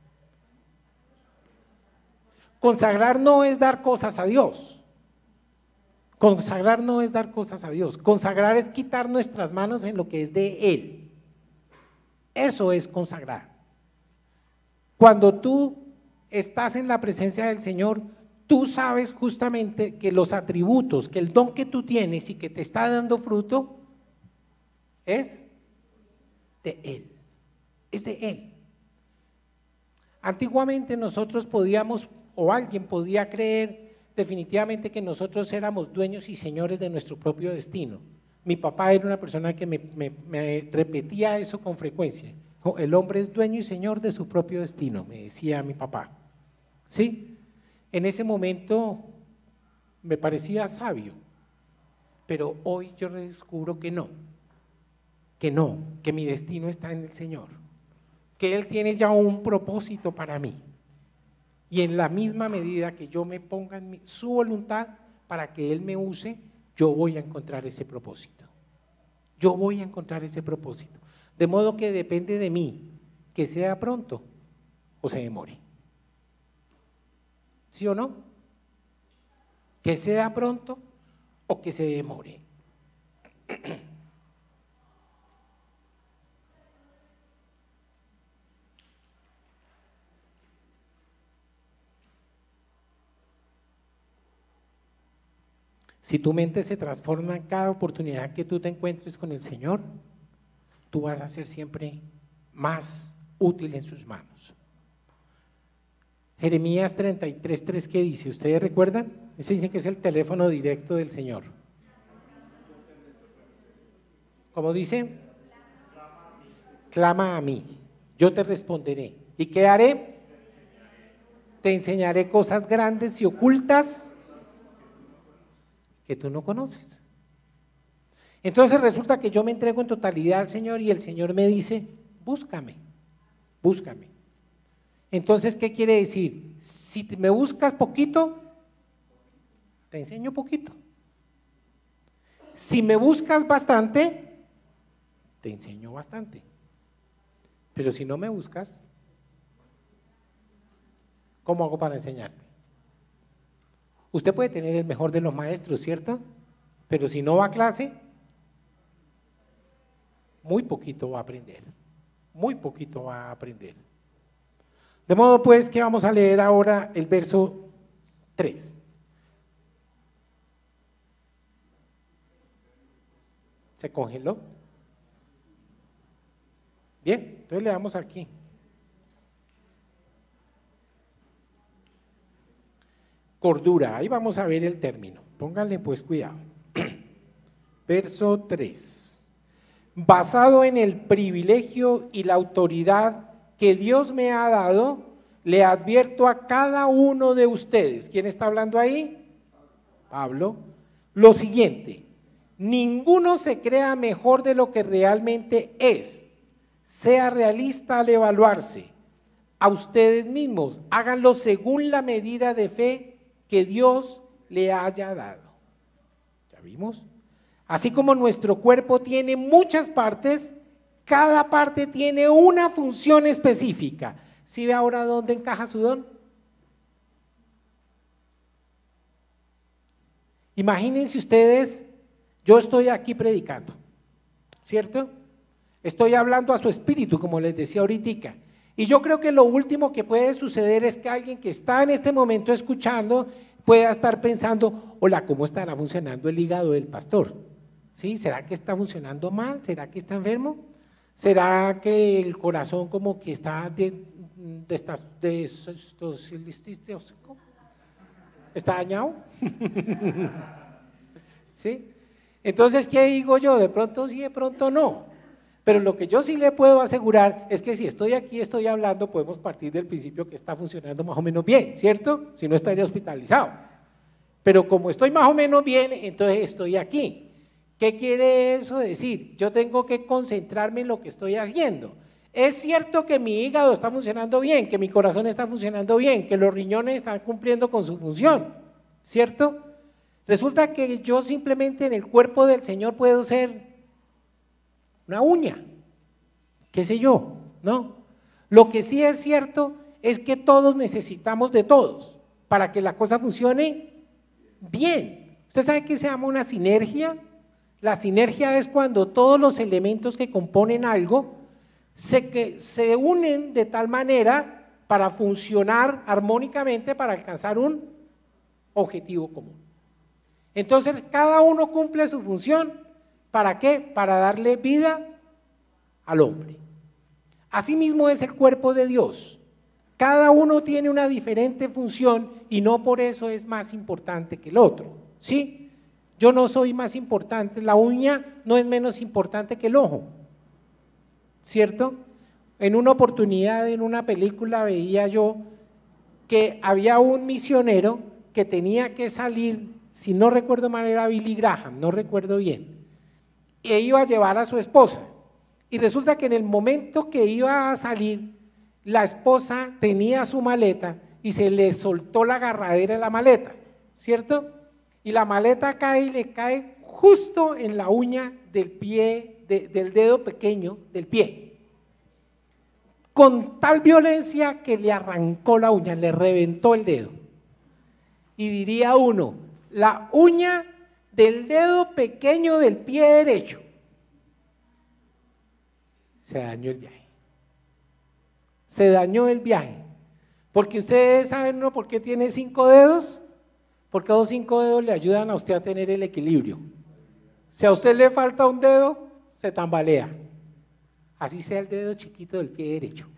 Speaker 1: Consagrar no es dar cosas a Dios. Consagrar no es dar cosas a Dios. Consagrar es quitar nuestras manos en lo que es de Él. Eso es consagrar. Cuando tú estás en la presencia del Señor, tú sabes justamente que los atributos, que el don que tú tienes y que te está dando fruto es de Él, es de Él. Antiguamente nosotros podíamos, o alguien podía creer definitivamente que nosotros éramos dueños y señores de nuestro propio destino. Mi papá era una persona que me repetía eso con frecuencia. El hombre es dueño y señor de su propio destino, me decía mi papá. ¿Sí? En ese momento me parecía sabio, pero hoy yo descubro que no, que mi destino está en el Señor, que Él tiene ya un propósito para mí. Y en la misma medida que yo me ponga en su voluntad para que Él me use, yo voy a encontrar ese propósito. Yo voy a encontrar ese propósito. De modo que depende de mí que sea pronto o se demore. ¿Sí o no? Que sea pronto o que se demore. Si tu mente se transforma en cada oportunidad que tú te encuentres con el Señor, tú vas a ser siempre más útil en sus manos. Jeremías 33:3, ¿qué dice? ¿Ustedes recuerdan? Ese dicen que es el teléfono directo del Señor. ¿Cómo dice? Clama a mí, yo te responderé. ¿Y qué haré? Te enseñaré cosas grandes y ocultas que tú no conoces. Entonces resulta que yo me entrego en totalidad al Señor y el Señor me dice, búscame, búscame. Entonces, ¿qué quiere decir? Si me buscas poquito, te enseño poquito. Si me buscas bastante, te enseño bastante. Pero si no me buscas, ¿cómo hago para enseñarte? Usted puede tener el mejor de los maestros, ¿cierto? Pero si no va a clase, muy poquito va a aprender, muy poquito va a aprender. De modo pues que vamos a leer ahora el verso 3. ¿Se congeló? Bien, entonces le damos aquí. Cordura, ahí vamos a ver el término, pónganle pues cuidado. Verso 3. Basado en el privilegio y la autoridad que Dios me ha dado, le advierto a cada uno de ustedes. ¿Quién está hablando ahí? Pablo. Lo siguiente, ninguno se crea mejor de lo que realmente es. Sea realista al evaluarse. A ustedes mismos, háganlo según la medida de fe que Dios le haya dado. ¿Ya vimos? Así como nuestro cuerpo tiene muchas partes, cada parte tiene una función específica. ¿Sí ve ahora dónde encaja su don? Imagínense ustedes, yo estoy aquí predicando, ¿cierto? Estoy hablando a su espíritu, como les decía ahorita. Y yo creo que lo último que puede suceder es que alguien que está en este momento escuchando pueda estar pensando, hola, ¿cómo estará funcionando el hígado del pastor? ¿Sí? ¿Será que está funcionando mal? ¿Será que está enfermo? ¿Será que el corazón como que está está dañado? ¿Sí? Entonces, ¿qué digo yo? De pronto sí, de pronto no. Pero lo que yo sí le puedo asegurar es que si estoy aquí, estoy hablando, podemos partir del principio que está funcionando más o menos bien, ¿cierto? Si no estaría hospitalizado. Pero como estoy más o menos bien, entonces estoy aquí. ¿Qué quiere eso decir? Yo tengo que concentrarme en lo que estoy haciendo. Es cierto que mi hígado está funcionando bien, que mi corazón está funcionando bien, que los riñones están cumpliendo con su función, ¿cierto? Resulta que yo simplemente en el cuerpo del Señor puedo ser una uña, qué sé yo, ¿no? Lo que sí es cierto es que todos necesitamos de todos para que la cosa funcione bien. ¿Usted sabe qué se llama una sinergia? La sinergia es cuando todos los elementos que componen algo se unen de tal manera para funcionar armónicamente para alcanzar un objetivo común. Entonces, cada uno cumple su función, ¿para qué? Para darle vida al hombre. Asimismo es el cuerpo de Dios. Cada uno tiene una diferente función y no por eso es más importante que el otro, ¿sí? Yo no soy más importante, la uña no es menos importante que el ojo, ¿cierto? En una oportunidad, en una película, veía yo que había un misionero que tenía que salir, si no recuerdo mal era Billy Graham, no recuerdo bien, e iba a llevar a su esposa, y resulta que en el momento que iba a salir, la esposa tenía su maleta y se le soltó la agarradera de la maleta, ¿cierto? Y la maleta cae y le cae justo en la uña del pie, del dedo pequeño del pie, con tal violencia que le arrancó la uña, le reventó el dedo. Y diría uno, la uña del dedo pequeño del pie derecho, se dañó el viaje. Se dañó el viaje. Porque ustedes saben, ¿no?, por qué tiene 5 dedos. Porque los 5 dedos le ayudan a usted a tener el equilibrio. Si a usted le falta un dedo, se tambalea. Así sea el dedo chiquito del pie derecho.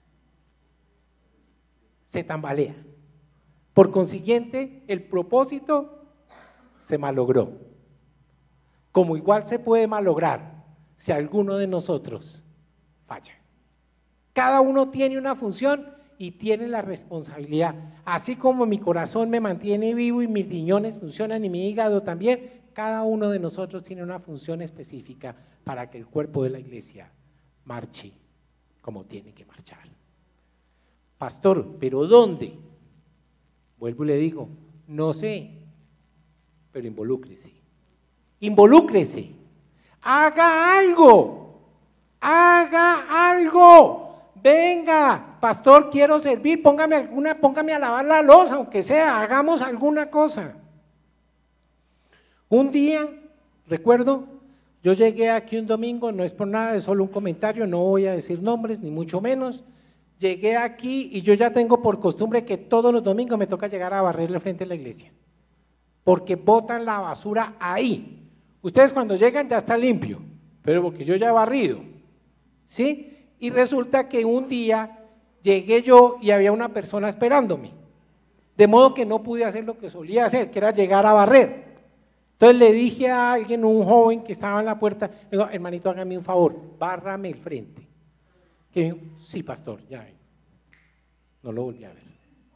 Speaker 1: Se tambalea. Por consiguiente, el propósito se malogró. Como igual se puede malograr si alguno de nosotros falla. Cada uno tiene una función y tiene la responsabilidad. Así como mi corazón me mantiene vivo y mis riñones funcionan y mi hígado también, cada uno de nosotros tiene una función específica para que el cuerpo de la iglesia marche como tiene que marchar. Pastor, ¿pero dónde? Vuelvo y le digo, no sé, pero involúcrese. Involúcrese. Haga algo. Haga algo. Venga, pastor, quiero servir, póngame a lavar la loza, aunque sea, hagamos alguna cosa. Un día, recuerdo, yo llegué aquí un domingo, no es por nada, es solo un comentario, no voy a decir nombres, ni mucho menos. Llegué aquí y yo ya tengo por costumbre que todos los domingos me toca llegar a barrer el frente de la iglesia, porque botan la basura ahí. Ustedes cuando llegan ya está limpio, pero porque yo ya he barrido, ¿sí? Y resulta que un día llegué yo y había una persona esperándome, de modo que no pude hacer lo que solía hacer, que era llegar a barrer. Entonces le dije a alguien, un joven que estaba en la puerta, le digo, hermanito, hágame un favor, bárrame el frente. Que dijo, sí, pastor, ya ven. No lo volví a ver.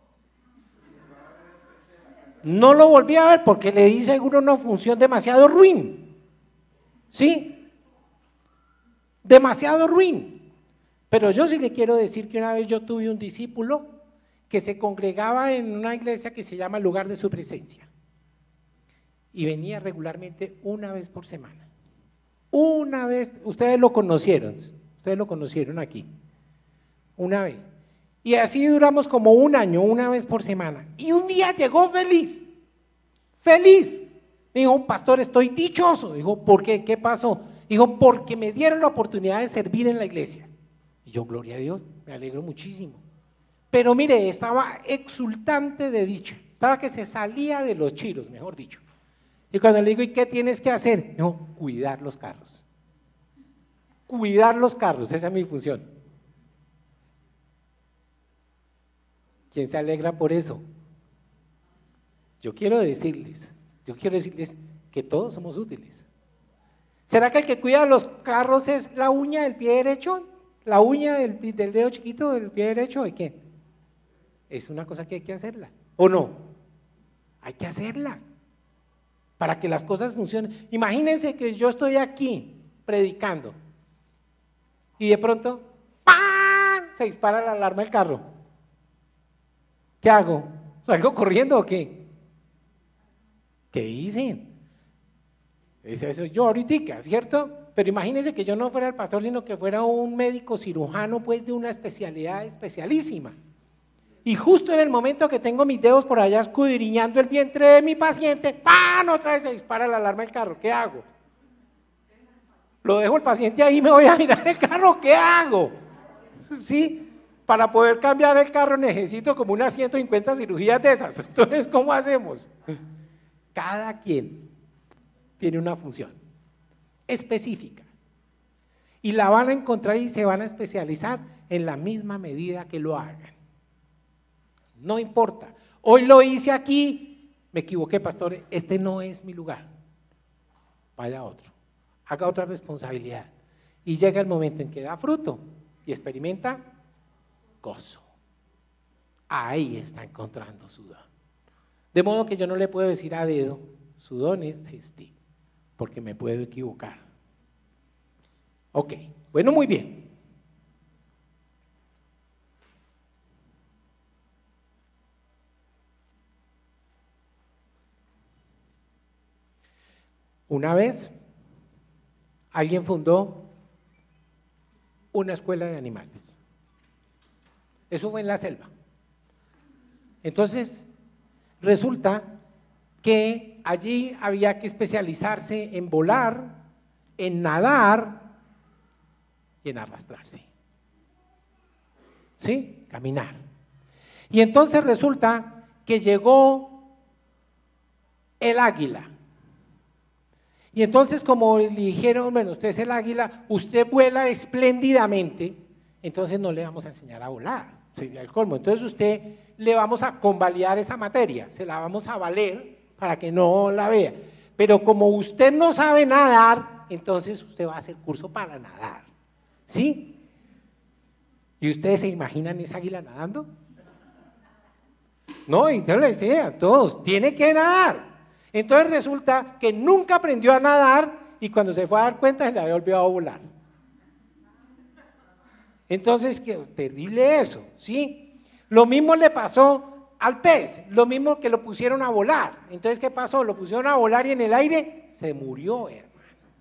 Speaker 1: No lo volví a ver porque le di seguro una función demasiado ruin. ¿Sí? Demasiado ruin. Pero yo sí le quiero decir que una vez yo tuve un discípulo que se congregaba en una iglesia que se llama el Lugar de Su Presencia y venía regularmente una vez por semana. Una vez, ustedes lo conocieron aquí, una vez. Y así duramos como un año, una vez por semana. Y un día llegó feliz, feliz. Me dijo, pastor, estoy dichoso. Dijo, ¿por qué? ¿Qué pasó? Dijo, porque me dieron la oportunidad de servir en la iglesia. Y yo, gloria a Dios, me alegro muchísimo. Pero mire, estaba exultante de dicha, estaba que se salía de los chiros, mejor dicho. Y cuando le digo, ¿y qué tienes que hacer? No, cuidar los carros. Cuidar los carros, esa es mi función. ¿Quién se alegra por eso? Yo quiero decirles que todos somos útiles. ¿Será que el que cuida los carros es la uña del pie derecho? ¿La uña del dedo chiquito del pie derecho? ¿De qué? Es una cosa que hay que hacerla, ¿o no? Hay que hacerla para que las cosas funcionen. Imagínense que yo estoy aquí predicando y de pronto ¡pam!, se dispara la alarma del carro. ¿Qué hago? ¿Salgo corriendo o qué? ¿Qué hice? Es eso yo ahorita, ¿cierto? Pero imagínense que yo no fuera el pastor, sino que fuera un médico cirujano, pues de una especialidad especialísima. Y justo en el momento que tengo mis dedos por allá escudriñando el vientre de mi paciente, ¡pam!, otra vez se dispara la alarma del carro. ¿Qué hago? ¿Lo dejo el paciente ahí y me voy a mirar el carro? ¿Qué hago? ¿Sí? Para poder cambiar el carro necesito como unas 150 cirugías de esas. Entonces, ¿cómo hacemos? Cada quien tiene una función específica y la van a encontrar y se van a especializar en la misma medida que lo hagan. No importa, hoy lo hice aquí, me equivoqué, pastor, este no es mi lugar. Vaya a otro, haga otra responsabilidad y llega el momento en que da fruto y experimenta gozo. Ahí está encontrando su don. De modo que yo no le puedo decir a dedo, su don es este, porque me puedo equivocar. Ok, bueno, muy bien. Una vez, alguien fundó una escuela de animales. Eso fue en la selva. Entonces, resulta que allí había que especializarse en volar, en nadar y en arrastrarse. ¿Sí? Caminar. Y entonces resulta que llegó el águila. Y entonces, como le dijeron, bueno, usted es el águila, usted vuela espléndidamente, entonces no le vamos a enseñar a volar, sería el colmo. Entonces usted le vamos a convalidar esa materia, se la vamos a valer para que no la vea. Pero como usted no sabe nadar, entonces usted va a hacer curso para nadar, ¿sí? ¿Y ustedes se imaginan esa águila nadando? No, y yo les decía a todos, tiene que nadar. Entonces resulta que nunca aprendió a nadar y cuando se fue a dar cuenta se le había olvidado volar. Entonces, qué terrible eso, ¿sí? Lo mismo le pasó al pez, lo mismo que lo pusieron a volar. Entonces, ¿qué pasó? Lo pusieron a volar y en el aire se murió, hermano.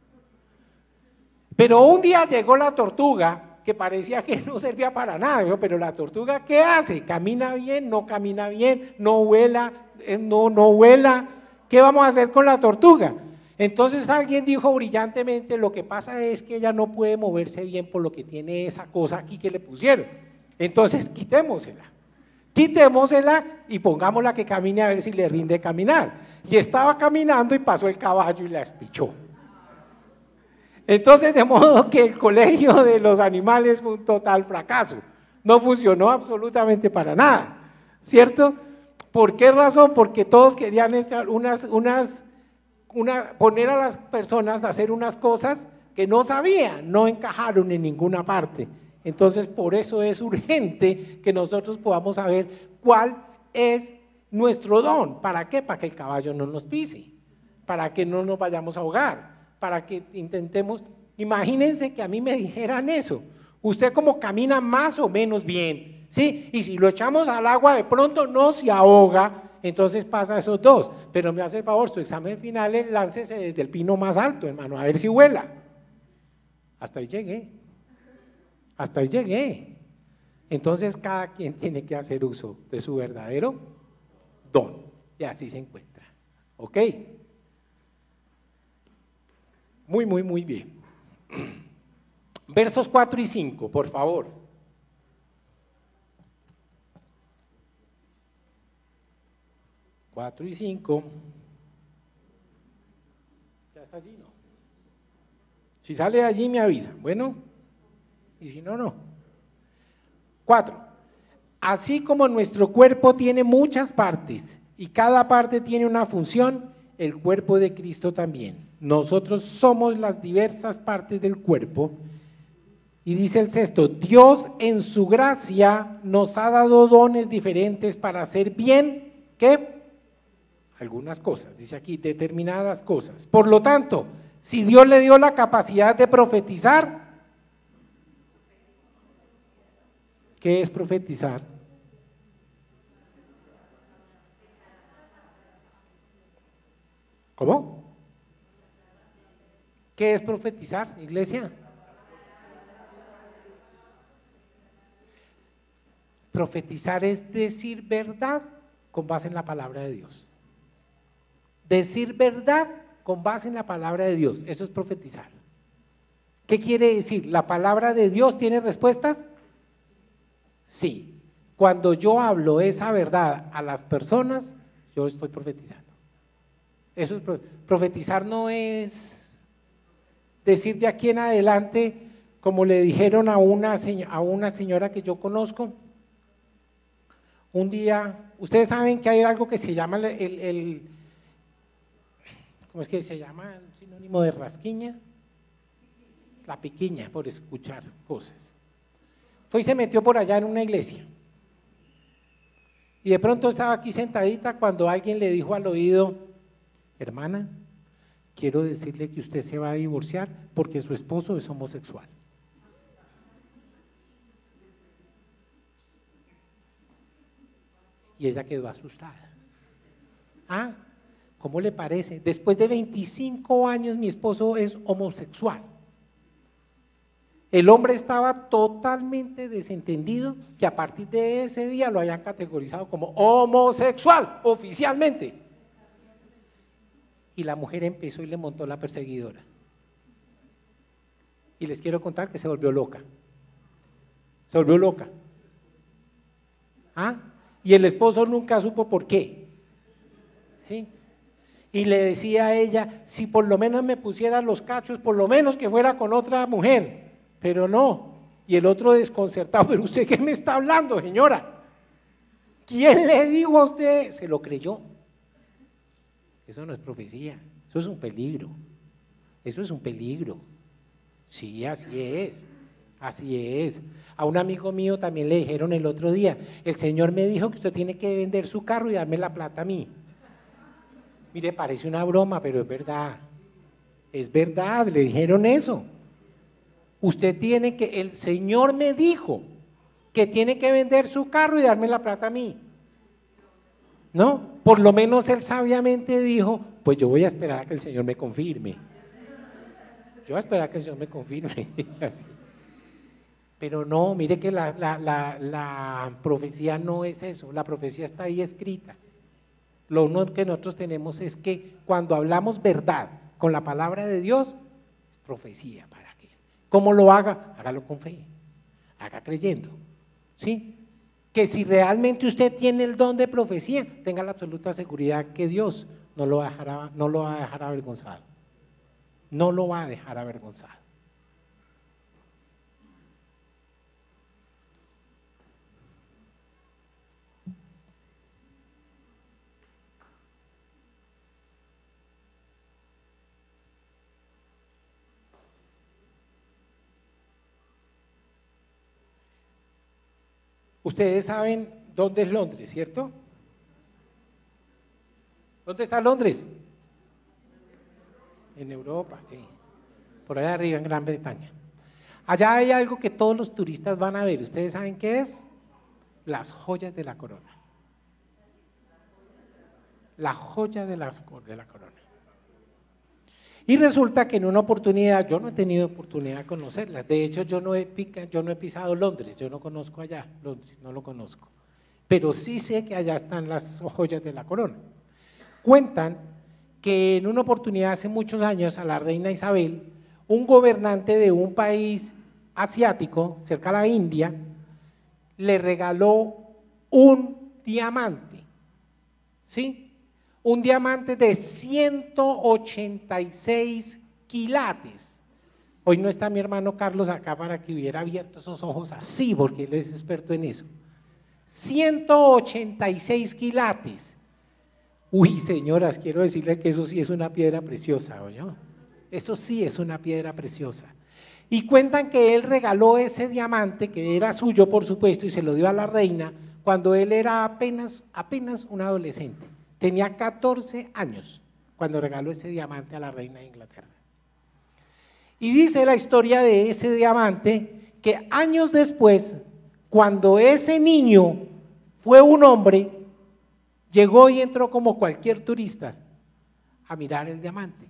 Speaker 1: Pero un día llegó la tortuga, que parecía que no servía para nada, ¿no? Pero la tortuga, ¿qué hace? ¿Camina bien? ¿No camina bien? ¿No vuela? ¿No vuela? ¿Qué vamos a hacer con la tortuga? Entonces alguien dijo brillantemente, lo que pasa es que ella no puede moverse bien por lo que tiene esa cosa aquí que le pusieron. Entonces quitémosela y pongámosla que camine a ver si le rinde caminar. Y estaba caminando y pasó el caballo y la espichó. Entonces, de modo que el colegio de los animales fue un total fracaso. No funcionó absolutamente para nada, ¿cierto? ¿Por qué razón? Porque todos querían poner a las personas a hacer unas cosas que no sabían, no encajaron en ninguna parte. Entonces, por eso es urgente que nosotros podamos saber cuál es nuestro don. ¿Para qué? Para que el caballo no nos pise, para que no nos vayamos a ahogar, para que intentemos. Imagínense que a mí me dijeran eso, usted como camina más o menos bien, ¿sí? Y si lo echamos al agua de pronto no se ahoga, entonces pasa esos dos, pero me hace el favor, su examen final, láncese desde el pino más alto, hermano, a ver si vuela. Hasta ahí llegué. Entonces cada quien tiene que hacer uso de su verdadero don, y así se encuentra, ¿ok? Muy bien. Versos 4 y 5, por favor. Cuatro y 5. Ya está allí, ¿no? Si sale allí me avisa, bueno, y si no, no. 4. Así como nuestro cuerpo tiene muchas partes y cada parte tiene una función, el cuerpo de Cristo también. Nosotros somos las diversas partes del cuerpo. Y dice el 6, Dios en su gracia nos ha dado dones diferentes para hacer bien, ¿qué? Algunas cosas, dice aquí, determinadas cosas. Por lo tanto, si Dios le dio la capacidad de profetizar, ¿qué es profetizar? ¿Cómo? ¿Qué es profetizar, iglesia? Profetizar es decir verdad con base en la palabra de Dios. Decir verdad con base en la palabra de Dios, eso es profetizar. ¿Qué quiere decir? ¿La palabra de Dios tiene respuestas? Sí, cuando yo hablo esa verdad a las personas, yo estoy profetizando. Eso es, profetizar no es decir de aquí en adelante, como le dijeron a una señora que yo conozco, un día, ustedes saben que hay algo que se llama ¿cómo es que se llama? Un sinónimo de rasquiña, la piquiña, por escuchar cosas. Fue y se metió por allá en una iglesia. Y de pronto estaba aquí sentadita cuando alguien le dijo al oído: hermana, quiero decirle que usted se va a divorciar porque su esposo es homosexual. Y ella quedó asustada. Ah, ¿cómo le parece? Después de 25 años mi esposo es homosexual. El hombre estaba totalmente desentendido que a partir de ese día lo hayan categorizado como homosexual oficialmente. Y la mujer empezó y le montó la perseguidora. Y les quiero contar que se volvió loca. Se volvió loca. ¿Ah? Y el esposo nunca supo por qué. ¿Sí? Y le decía a ella, si por lo menos me pusiera los cachos, por lo menos que fuera con otra mujer, pero no. Y el otro desconcertado: pero usted ¿qué me está hablando, señora? ¿Quién le dijo a usted? Se lo creyó. Eso no es profecía, eso es un peligro. Eso es un peligro. Sí, así es. Así es. A un amigo mío también le dijeron el otro día: el Señor me dijo que usted tiene que vender su carro y darme la plata a mí. Mire, parece una broma, pero es verdad. Es verdad, le dijeron eso. Usted tiene que, el Señor me dijo que tiene que vender su carro y darme la plata a mí. ¿No? Por lo menos él sabiamente dijo: pues yo voy a esperar a que el Señor me confirme. Yo voy a esperar a que el Señor me confirme. Pero no, mire que la profecía no es eso, la profecía está ahí escrita. Lo único que nosotros tenemos es que cuando hablamos verdad con la palabra de Dios, es profecía para que. ¿Cómo lo haga? Hágalo con fe, haga creyendo, ¿sí? Que si realmente usted tiene el don de profecía, tenga la absoluta seguridad que Dios no lo va a dejar avergonzado. No lo va a dejar avergonzado. Ustedes saben dónde es Londres, ¿cierto? ¿Dónde está Londres? En Europa, sí. Por allá arriba en Gran Bretaña. Allá hay algo que todos los turistas van a ver. ¿Ustedes saben qué es? Las joyas de la corona. La joya de la corona. Y resulta que en una oportunidad, yo no he tenido oportunidad de conocerlas. De hecho, yo no he pisado Londres, yo no conozco allá Londres, no lo conozco. Pero sí sé que allá están las joyas de la corona. Cuentan que en una oportunidad hace muchos años a la reina Isabel, un gobernante de un país asiático, cerca a la India, le regaló un diamante, ¿sí? Un diamante de 186 quilates. Hoy no está mi hermano Carlos acá para que hubiera abierto esos ojos así, porque él es experto en eso. 186 quilates. Uy, señoras, quiero decirle que eso sí es una piedra preciosa, ¿oye? Eso sí es una piedra preciosa. Y cuentan que él regaló ese diamante, que era suyo por supuesto, y se lo dio a la reina cuando él era apenas un adolescente. Tenía 14 años cuando regaló ese diamante a la reina de Inglaterra. Y dice la historia de ese diamante que años después, cuando ese niño fue un hombre, llegó y entró como cualquier turista a mirar el diamante.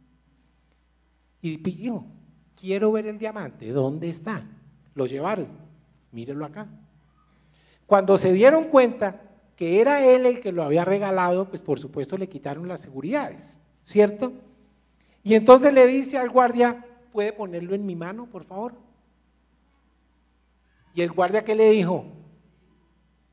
Speaker 1: Y pidió: quiero ver el diamante, ¿dónde está? Lo llevaron, mírenlo acá. Cuando se dieron cuenta que era él el que lo había regalado, pues por supuesto le quitaron las seguridades, ¿cierto? Y entonces le dice al guardia: ¿puede ponerlo en mi mano, por favor? Y el guardia, ¿qué le dijo?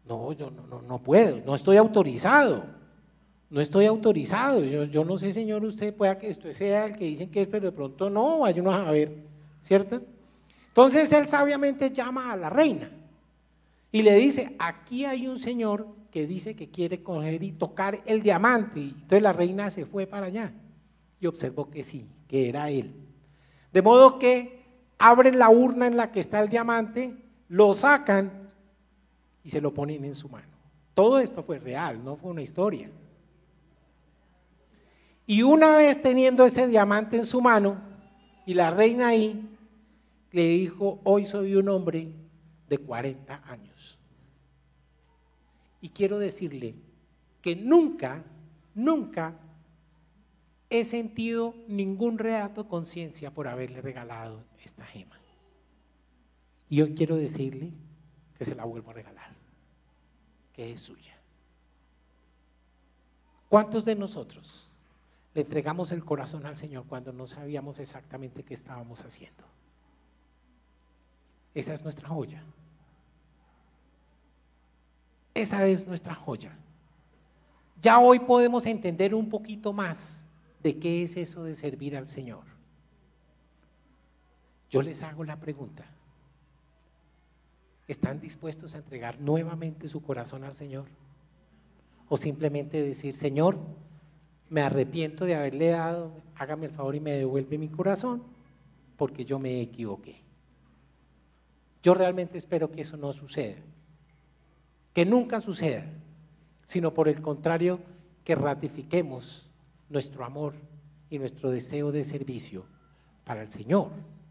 Speaker 1: No, yo no puedo, no estoy autorizado. No estoy autorizado. Yo no sé, señor, usted pueda que esto sea el que dicen que es, pero de pronto no, vaya uno a ver, ¿cierto? Entonces él sabiamente llama a la reina y le dice, aquí hay un señor que dice que quiere coger y tocar el diamante. Entonces la reina se fue para allá y observó que sí, que era él. De modo que abren la urna en la que está el diamante, lo sacan y se lo ponen en su mano. Todo esto fue real, no fue una historia. Y una vez teniendo ese diamante en su mano y la reina ahí, le dijo, hoy soy un hombre de 40 años. Y quiero decirle que nunca he sentido ningún reato de conciencia por haberle regalado esta gema. Y hoy quiero decirle que se la vuelvo a regalar, que es suya. ¿Cuántos de nosotros le entregamos el corazón al Señor cuando no sabíamos exactamente qué estábamos haciendo? Esa es nuestra joya. Esa es nuestra joya. Ya hoy podemos entender un poquito más de qué es eso de servir al Señor. Yo les hago la pregunta: ¿están dispuestos a entregar nuevamente su corazón al Señor? O simplemente decir, Señor, me arrepiento de haberle dado, hágame el favor y me devuelve mi corazón porque yo me equivoqué. Yo realmente espero que eso no suceda, que nunca suceda, sino por el contrario, que ratifiquemos nuestro amor y nuestro deseo de servicio para el Señor.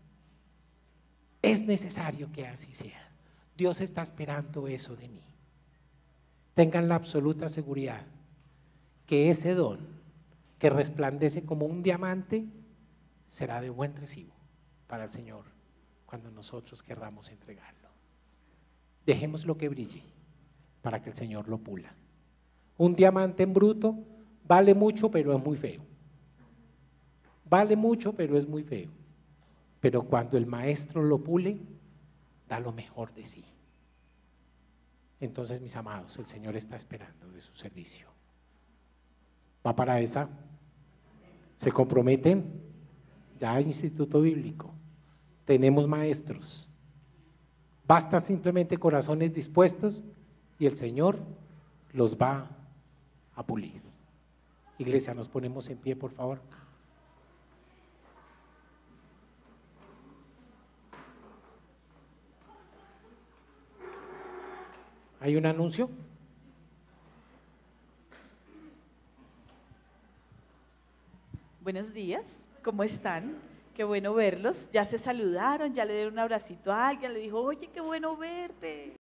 Speaker 1: Es necesario que así sea. Dios está esperando eso de mí. Tengan la absoluta seguridad que ese don que resplandece como un diamante será de buen recibo para el Señor cuando nosotros querramos entregarlo. Dejémoslo que brille para que el Señor lo pula. Un diamante en bruto vale mucho, pero es muy feo. Vale mucho, pero es muy feo. Pero cuando el maestro lo pule, da lo mejor de sí. Entonces, mis amados, el Señor está esperando de su servicio. ¿Va para esa? ¿Se comprometen? Ya hay instituto bíblico. Tenemos maestros. Basta simplemente corazones dispuestos y el Señor los va a pulir. Iglesia, nos ponemos en pie, por favor. ¿Hay un anuncio?
Speaker 2: Buenos días, ¿cómo están? Qué bueno verlos. Ya se saludaron, ya le dieron un abracito a alguien, le dijo, oye, qué bueno verte.